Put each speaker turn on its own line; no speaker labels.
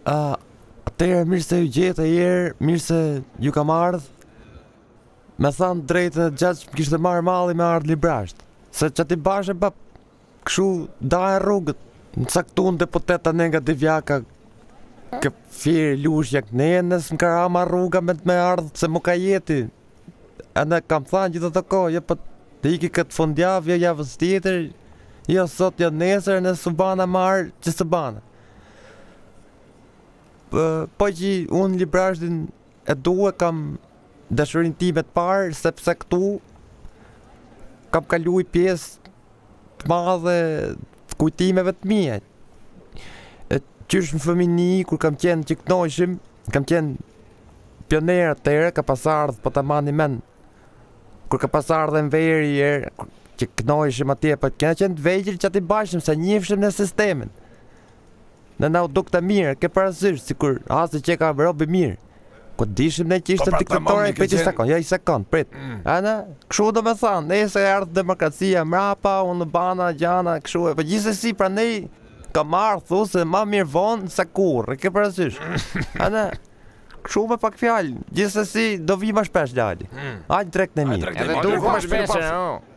Atëherë mirë se ju gjetë herë, mirë se ju kam ardhë. Me thanë drejtë gjatë më kishte marrë malli me ardhë librasht. Se që ti bashe pa këshu da e rrugët. Në caktun deputeta ne nga Divjaka kë firë lushja kënenes më karama rruga me ardhë se më ka jeti. E ne kam thanë gjithë të kohë, po të iki këtë fundjavë, jo javës tjetër, jo sot, jo nesër, në së bana marrë që së bana. Po që unë librashtin e duhe kam dashurin time të parë, sepse këtu kam kalu i pjesë të madhe të kujtimeve të mija. Qysh në fëmini, kur kam qenë që kënojshim, kam qenë pioner atëre, ka pas ardhë, po të mani men, kur ka pas ardhë në veri erë, që kënojshim atje, po kena qenë të vegjër që ati bashim, se njifshim në sistemin. Në na u duk të mirë, ke parasysh, si kur asë që ka robi mirë. Ku dishim ne që ishte diktatore, prit i sekund, jo i sekund, prit. Ana, këshu do me thanë, nese ardhë demokracia mrapa, unë bana, gjana, këshu e, po gjithsesi pra ne ka marrë, thu se ma mirë vonë se kur, ke parasysh. Ana, këshu me pak fjallë, gjithsesi do vi ma shpesh djali. Ajnë trek në mirë.
Edhe du ma shpesh, no.